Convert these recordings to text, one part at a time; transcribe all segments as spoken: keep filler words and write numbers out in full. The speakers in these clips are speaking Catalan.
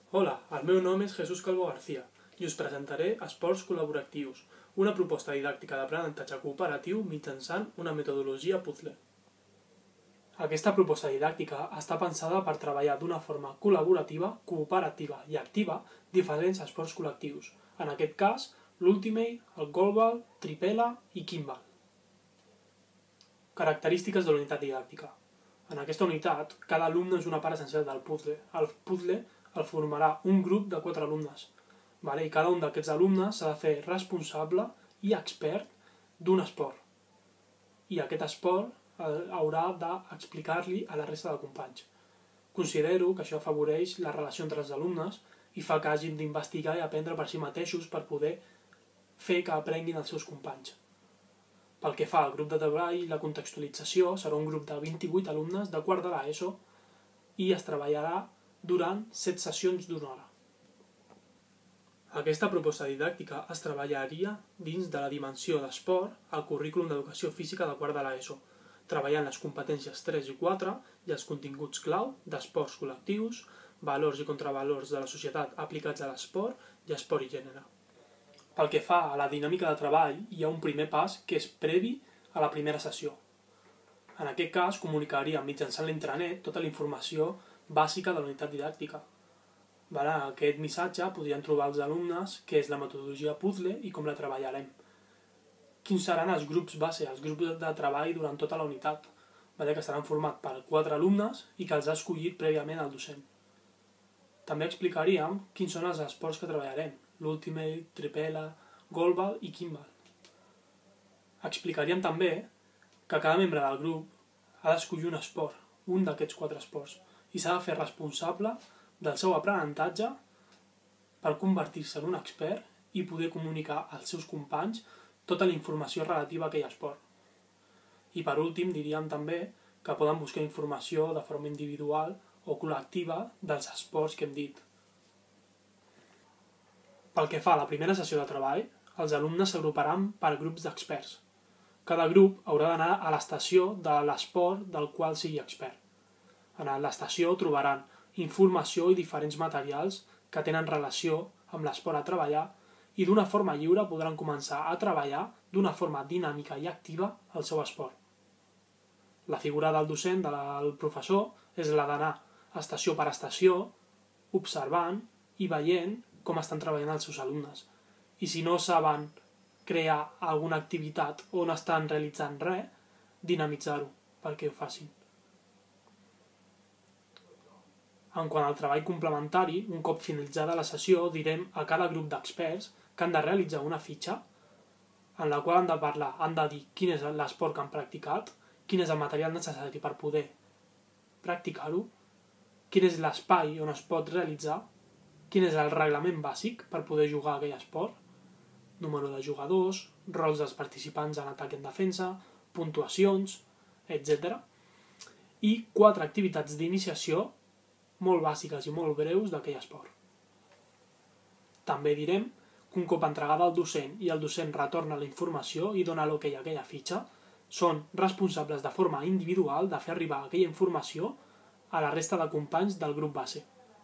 Hola, el meu nom és Jesús Calvo García i us presentaré Esports Col·laboratius, una proposta didàctica d'aprenentatge cooperatiu mitjançant una metodologia puzzle. Aquesta proposta didàctica està pensada per treballar d'una forma col·laborativa, cooperativa i activa diferents esports col·lectius, en aquest cas l'Ultimate, el Goalball, Tripela i Kimball. Característiques de la unitat didàctica. En aquesta unitat, cada alumne és una part essencial del puzzle. El puzzle el formarà un grup de quatre alumnes, vale? I cada un d'aquests alumnes s'ha de fer responsable i expert d'un esport. I aquest esport haurà d'explicar-li a la resta de companys. Considero que això afavoreix la relació entre els alumnes i fa que hagin d'investigar i aprendre per si mateixos per poder fer que aprenguin els seus companys. Pel que fa al grup de treball i la contextualització, serà un grup de vint-i-vuit alumnes de quart de l'ESO i es treballarà durant set sessions d'una hora. Aquesta proposta didàctica es treballaria dins de la dimensió d'esport al currículum d'educació física de quart de l'ESO, treballant les competències tres i quatre i els continguts clau d'esports col·lectius, valors i contravalors de la societat aplicats a l'esport i esport i gènere. Pel que fa a la dinàmica de treball, hi ha un primer pas que és previ a la primera sessió. En aquest cas, comunicaríem mitjançant l'intranet tota la informació bàsica de la unitat didàctica. En aquest missatge podrien trobar els alumnes què és la metodologia puzzle i com la treballarem. Quins seran els grups base, els grups de treball durant tota la unitat, que estaran formats per quatre alumnes i que els ha escollit prèviament el docent. També explicaríem quins són els esports que treballarem, l'Ultimate, Tripela, Goalball i Kimball. Explicaríem també que cada membre del grup ha d'escollir un esport, un d'aquests quatre esports, i s'ha de fer responsable del seu aprenentatge per convertir-se en un expert i poder comunicar als seus companys tota la informació relativa a aquell esport. I per últim diríem també que poden buscar informació de forma individual o col·lectiva dels esports que hem dit. Pel que fa a la primera sessió de treball, els alumnes s'agruparan per grups d'experts. Cada grup haurà d'anar a l'estació de l'esport del qual sigui expert. En l'estació trobaran informació i diferents materials que tenen relació amb l'esport a treballar i d'una forma lliure podran començar a treballar d'una forma dinàmica i activa el seu esport. La figura del docent, del professor, és la d'anar estació per estació, observant i veient com estan treballant els seus alumnes. I si no saben crear alguna activitat o no estan realitzant res, dinamitzar-ho perquè ho facin. En quant al treball complementari, un cop finalitzada la sessió, direm a cada grup d'experts que han de realitzar una fitxa en la qual han de parlar, han de dir quin és l'esport que han practicat, quin és el material necessari per poder practicar-ho, quin és l'espai on es pot realitzar, quin és el reglament bàsic per poder jugar a aquell esport, número de jugadors, rols dels participants en atac i en defensa, puntuacions, etcètera. I quatre activitats d'iniciació molt bàsiques i molt breus d'aquell esport. També direm que un cop entregada al docent i el docent retorna la informació i dona l'ok a aquella fitxa, són responsables de forma individual de fer arribar aquella informació a la resta de companys del grup base.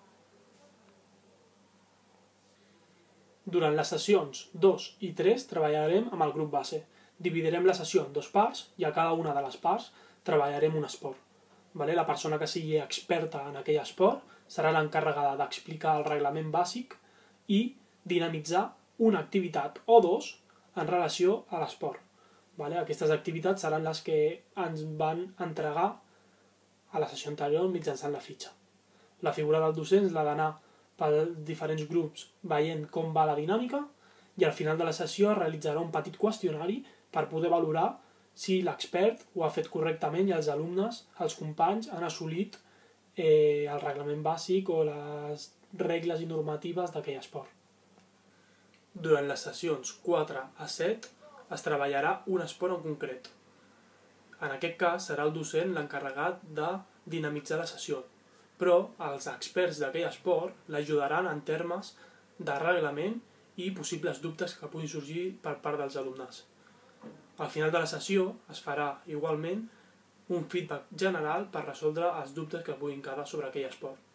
Durant les sessions dos i tres treballarem amb el grup base. Dividirem la sessió en dues parts i a cada una de les parts treballarem un esport. La persona que sigui experta en aquell esport serà l'encarregada d'explicar el reglament bàsic i dinamitzar una activitat o dos en relació a l'esport. Aquestes activitats seran les que ens van entregar a la sessió anterior mitjançant la fitxa. La figura del docent és la d'anar per diferents grups veient com va la dinàmica i al final de la sessió es realitzarà un petit qüestionari per poder valorar si l'expert ho ha fet correctament i els alumnes, els companys, han assolit el reglament bàsic o les regles i normatives d'aquell esport. Durant les sessions quatre a set es treballarà un esport en concret. En aquest cas serà el docent l'encarregat de dinamitzar la sessió, però els experts d'aquell esport l'ajudaran en termes de reglament i possibles dubtes que puguin sorgir per part dels alumnes. Al final de la sessió es farà igualment un feedback general per resoldre els dubtes que puguin quedar sobre aquell esport.